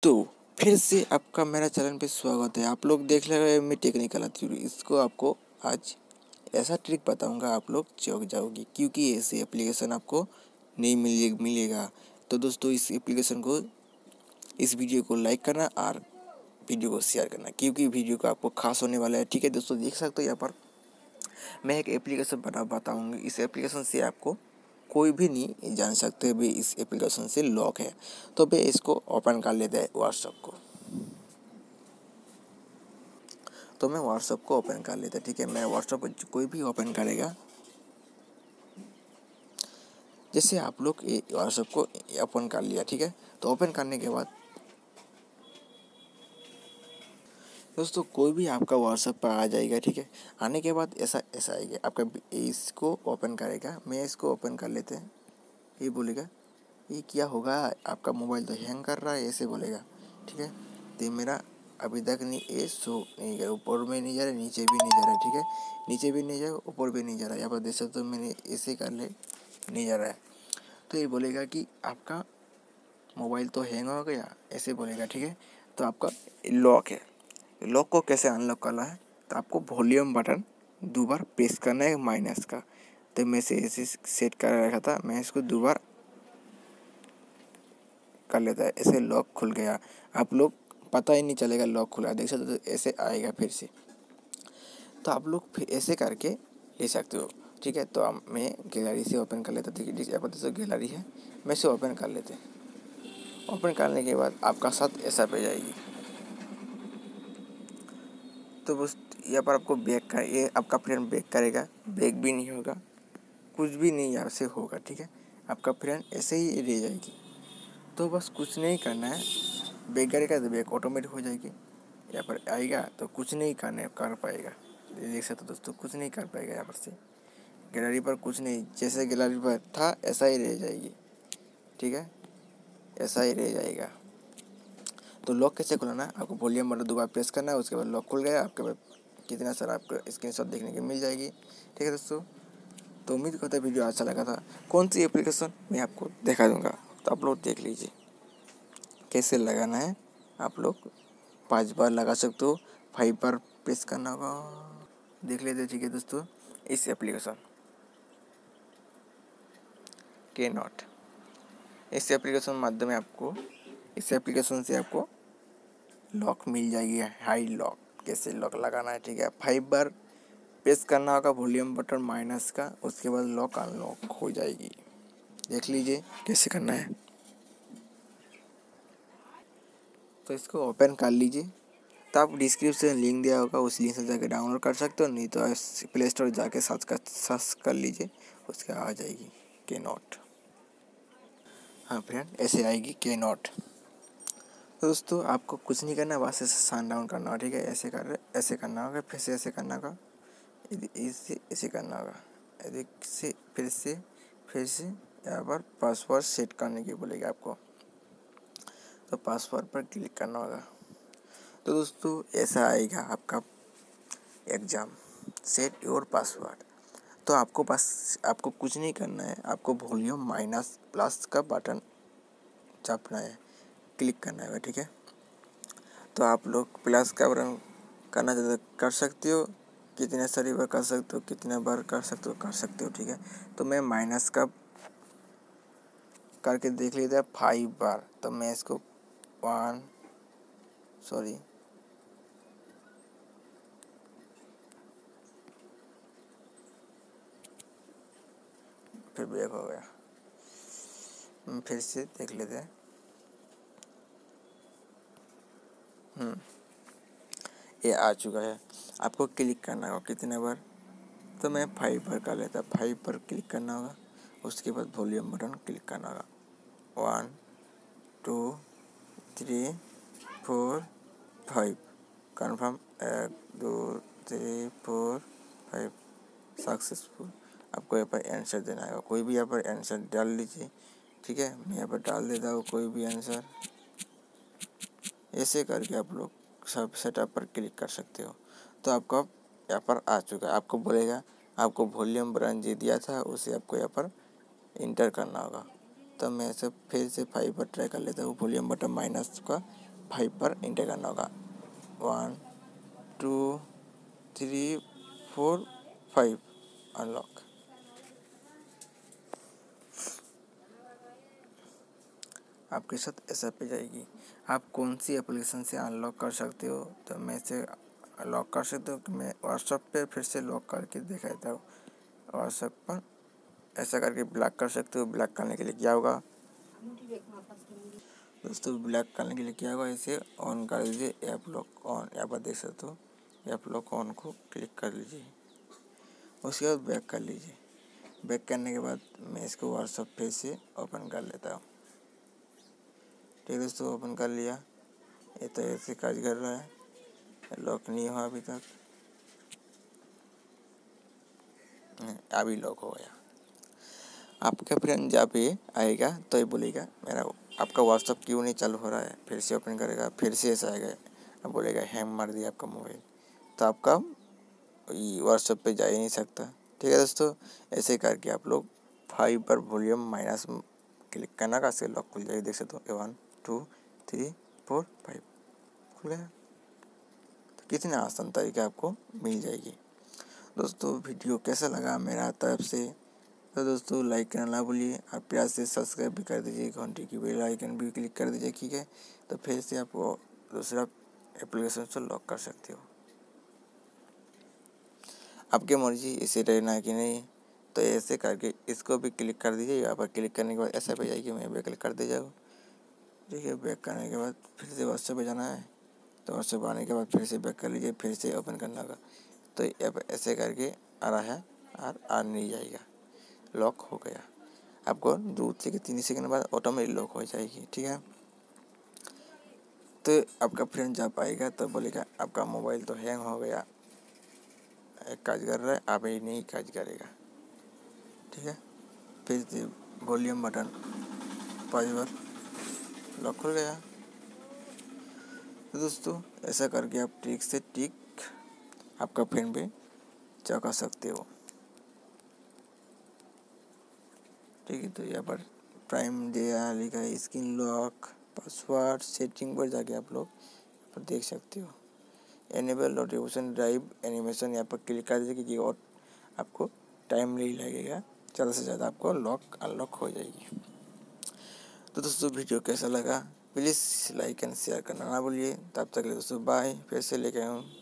तो फिर से आपका मेरा चैनल पे स्वागत है। आप लोग देख रहे हैं मैं टेक्निकल थ्योरी। इसको आपको आज ऐसा ट्रिक बताऊंगा, आप लोग चौंक जाओगी, क्योंकि ऐसे एप्लीकेशन आपको नहीं मिलेगा। तो दोस्तों इस एप्लीकेशन को, इस वीडियो को लाइक करना और वीडियो को शेयर करना, क्योंकि वीडियो का आपको खास होने वाला है। ठीक है दोस्तों, देख सकते हो यहाँ पर मैं एक एप्लीकेशन बताऊँगी। इस एप्लीकेशन से आपको कोई भी नहीं जान सकते भाई इस एप्लीकेशन से लॉक है। तो भाई इसको ओपन कर लेते हैं व्हाट्सएप को। तो मैं व्हाट्सएप को ओपन कर लेता। ठीक है, मैं व्हाट्सएप को कोई भी ओपन करेगा, जैसे आप लोग व्हाट्सएप को ओपन कर लिया। ठीक है, तो ओपन करने के बाद दोस्तों कोई भी आपका व्हाट्सएप पर आ जाएगा। ठीक है, आने के बाद ऐसा आएगा आपका, इसको ओपन करेगा। मैं इसको ओपन कर लेते हैं। ये बोलेगा ये क्या होगा, आपका मोबाइल तो हैंग कर रहा है, ऐसे बोलेगा। ठीक है, तो मेरा अभी तक नहीं, ये शो नहीं कर, ऊपर में नहीं जा रहा, नीचे भी नहीं जा रहा। ठीक है, नीचे भी नहीं जा रहा, ऊपर भी नहीं जा रहा। यहाँ पर देख सकते हो मैंने ऐसे कर ले, नहीं जा रहा है। तो ये बोलेगा कि आपका मोबाइल तो हैंग हो गया, ऐसे बोलेगा। ठीक है, तो आपका लॉक है। लॉक को कैसे अनलॉक करना है, तो आपको वॉल्यूम बटन 2 बार प्रेस करना है माइनस का। तो मैं से ऐसे सेट कर रखा था, मैं इसको 2 बार कर लेता है, ऐसे लॉक खुल गया। आप लोग पता ही नहीं चलेगा लॉक खुला, देख सकते हो ऐसे आएगा फिर से। तो आप लोग फिर ऐसे करके ले सकते हो। ठीक है, तो मैं गैलरी से ओपन कर लेता था। यहाँ पर जैसे गैलरी है, मैं इसे ओपन कर लेते। ओपन करने के बाद आपका साथ ऐसा पे जाएगी। तो बस यहाँ पर आपको बैक का, ये आपका फ्रेंड बैक करेगा, बैक भी नहीं होगा, कुछ भी नहीं यहाँ से होगा। ठीक है, आपका फ्रेंड ऐसे ही रह जाएगी। तो बस कुछ नहीं करना है, बैक करेगा तो बैक ऑटोमेटिक हो जाएगी। यहाँ पर आएगा तो कुछ नहीं कर पाएगा। देख सकते हो दोस्तों, कुछ नहीं कर पाएगा। यहाँ पर से गैलरी पर कुछ नहीं, जैसे गैलरी पर था ऐसा ही रह जाएगी। ठीक है, ऐसा ही रह जाएगा। तो लॉक कैसे खुलाना है, आपको वॉल्यूम बटन 2 बार प्रेस करना है, उसके बाद लॉक खुल गया। आपके पास कितना सारा आपको स्क्रीनशॉट देखने को मिल जाएगी। ठीक है दोस्तों, तो उम्मीद करता है वीडियो अच्छा लगा था। कौन सी एप्लीकेशन मैं आपको दिखा दूँगा, तो आप लोग देख लीजिए कैसे लगाना है। आप लोग 5 बार लगा सकते हो, 5 बार प्रेस करना होगा, देख लेते। ठीक है दोस्तों, इस एप्लीकेशन के नॉट, इस एप्लीकेशन माध्यम में आपको, इस एप्लीकेशन से आपको लॉक मिल जाएगी, हाई लॉक। कैसे लॉक लगाना है, ठीक है, 5 बार प्रेस करना होगा वॉल्यूम बटन माइनस का, उसके बाद लॉक अनलॉक हो जाएगी। देख लीजिए कैसे करना है। तो इसको ओपन कर लीजिए। तो आप डिस्क्रिप्शन लिंक दिया होगा, उस लिंक से जाकर डाउनलोड कर सकते हो, नहीं तो प्ले स्टोर जाके सर्च कर लीजिए, उसके आ जाएगी के नॉट। हाँ फ्रेंड, ऐसे आएगी के नॉट। तो दोस्तों आपको कुछ नहीं करना, बस ऐसे सन डाउन करना होगा। ठीक है, ऐसे करना होगा, फिर से ऐसे करना होगा, इसे ऐसे करना होगा, फिर से यहाँ पर पासवर्ड सेट करने की बोलेगी आपको। तो पासवर्ड पर क्लिक करना होगा। तो दोस्तों ऐसा आएगा आपका एग्ज़ाम, सेट योर पासवर्ड। तो आपको कुछ नहीं करना है, आपको वॉल्यूम माइनस प्लस का बटन चापना है, क्लिक करना है। ठीक है, तो आप लोग प्लस का बटन करना चाहते कर सकते हो, कितने सारी बार कर सकते हो, कितने बार कर सकते हो। ठीक है, तो मैं माइनस का करके देख लेते हैं 5 बार। तो मैं इसको फिर बैक हो गया, फिर से देख लेते हैं। ये आ चुका है, आपको क्लिक करना होगा कितने बार। तो मैं 5 बार कर लेता, 5 बार क्लिक करना होगा, उसके बाद वॉल्यूम बटन क्लिक करना होगा। 1 2 3 4 5 कन्फर्म, 1 2 3 4 5 सक्सेसफुल। आपको यहाँ पर आंसर देना है, कोई भी यहाँ पर आंसर डाल लीजिए। ठीक है, मैं यहाँ पर डाल देता हूँ कोई भी आंसर। ऐसे करके आप लोग सब सेटअप पर क्लिक कर सकते हो। तो आपका यहाँ पर आ चुका है, आपको बोलेगा आपको वॉल्यूम बटन जो दिया था उसे आपको यहाँ पर इंटर करना होगा। तो मैं इसे फिर से 5 बार ट्राई कर लेता हूँ, वॉल्यूम बटन माइनस का 5 पर इंटर करना होगा। 1 2 3 4 5 अनलॉक। आपके साथ ऐसा पे जाएगी। आप कौन सी एप्लीकेशन से अनलॉक कर सकते हो, तो मैं से लॉक कर सकते हो कि मैं व्हाट्सएप पे फिर से लॉक करके दिखा देता हूँ। व्हाट्सएप पर ऐसा करके ब्लॉक कर सकते हो। ब्लॉक करने के लिए क्या होगा दोस्तों, ब्लॉक करने के लिए क्या होगा, इसे ऑन कर दीजिए, ऐप लॉक ऑन। यहाँ पर देख सकते हो ऐप लॉक ऑन को क्लिक कर लीजिए। उसके बाद बैक कर लीजिए। बैक करने के बाद मैं इसको व्हाट्सएप पे से ओपन कर लेता हूँ। ठीक है दोस्तों, ओपन कर लिया। ये तो ऐसे काज कर रहा है, लॉक नहीं हुआ अभी तक। अभी लॉक हो गया। आपका फ्रेंड जहाँ पे आएगा तो ये बोलेगा मेरा आपका व्हाट्सअप क्यों नहीं चालू हो रहा है। फिर से ओपन करेगा, फिर से ऐसा आएगा, अब बोलेगा हैंग मार दिया आपका मोबाइल, तो आपका व्हाट्सएप पे जा ही नहीं सकता। ठीक है दोस्तों, ऐसे करके आप लोग 5 पर वॉल्यूम माइनस क्लिक करना का से लॉक खुल जाएगी। देख सकते हो 1 2 3 4 5 खुल गया। तो कितने आसान तरीका आपको मिल जाएगी। दोस्तों वीडियो कैसा लगा मेरा तरफ से, तो दोस्तों लाइक करना ना भूलिए, आप प्यार से सब्सक्राइब भी कर दीजिए, घंटी की बेल आइकन भी क्लिक कर दीजिए। ठीक है, तो फिर से आपको दूसरा एप्लीकेशन से लॉक कर सकते हो। आपकी मर्जी इसे रहना है कि नहीं, तो ऐसे करके इसको भी क्लिक कर दीजिए। यहाँ पर क्लिक करने के बाद ऐसा पे जाएगी, मैं बैक क्लिक कर दे जाऊँ। ठीक है, बैक करने के बाद फिर से व्हाट्सएप पे जाना है, तो व्हाट्सएप आने के बाद फिर से बैक कर लीजिए, फिर से ओपन करना होगा। तो अब ऐसे करके आ रहा है और आ नहीं जाएगा, लॉक हो गया। आपको 2 से 3 सेकंड बाद ऑटोमेटिक लॉक हो जाएगी। ठीक है, तो आपका फ्रेंड जब आएगा तो बोलेगा आपका मोबाइल तो हैंग हो गया, एक काज कर रहा है, आप ही नहीं काज करेगा। ठीक है, फिर से वॉल्यूम बटन 5 बार लॉक खुल गया। तो दोस्तों ऐसा करके आप ट्रिक से ट्रिक आपका फ्रेंड पे चौंका सकते हो। ठीक है, तो यहाँ पर प्राइम दिया लिखा है स्क्रीन लॉक, पासवर्ड सेटिंग पर जाके आप लोग पर देख सकते हो। एनेबल नोटिफिकेशन ड्राइव एनिमेशन यहाँ पर क्लिक कर दीजिए, क्योंकि और आपको टाइम नहीं लगेगा, ज़्यादा से ज़्यादा आपको लॉक अनलॉक हो जाएगी। तो दोस्तों वीडियो कैसा लगा प्लीज़ लाइक एंड शेयर करना ना भूलिए। तब तक के लिए दोस्तों बाय, फिर से लेके आऊँ